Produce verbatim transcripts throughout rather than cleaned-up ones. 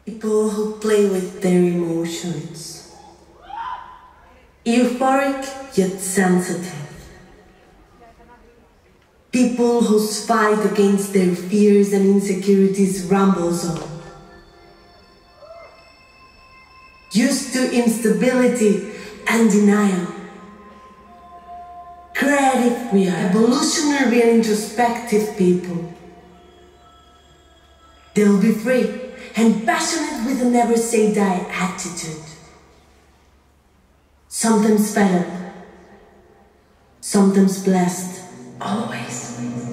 People who play with their emotions. Euphoric yet sensitive. People whose fight against their fears and insecurities rumbles on. Used to instability and denial. Creative we are, evolutionary and introspective people. They'll be free and passionate with a never say die attitude. Sometimes fed up, sometimes blessed, always.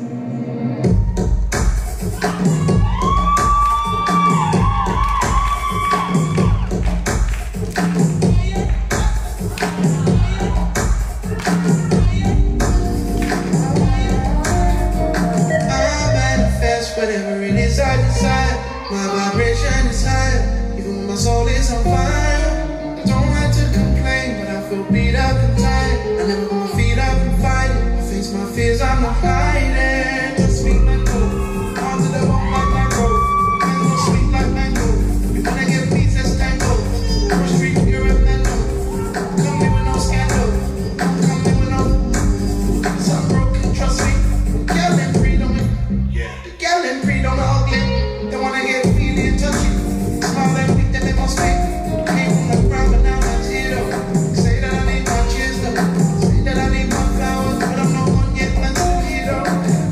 Whatever it is I desire, my vibration is higher, even when my soul is on fire. I don't like to complain, but I feel beat up and tired. I never put my feet up and fight it. I face my fears, I'm not hiding. Just speak my code, on to the bone like my road. Mango sweet like mango. You wanna get peace, let's tango. First street, you're a mango. Come here with no scandal. Don't come here with no. Cause I'm broken, trust me. Girl and freedom. Girl and freedom are ugly. They wanna get feeling touchy. Smile and weak, then they must pay. Came from the ground, but now I'm here though. Say that I need my cheers though. Say that I need my flowers, but I'm not one yet, man, still here though.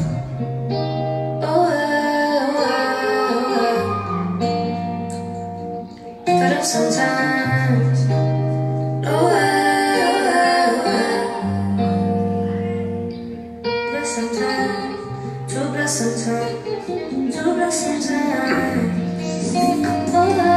Oh, oh, oh, oh. But up sometimes. Oh, oh, oh, oh. But sometimes. Too blessed sometimes, too blessed sometimes. Oh,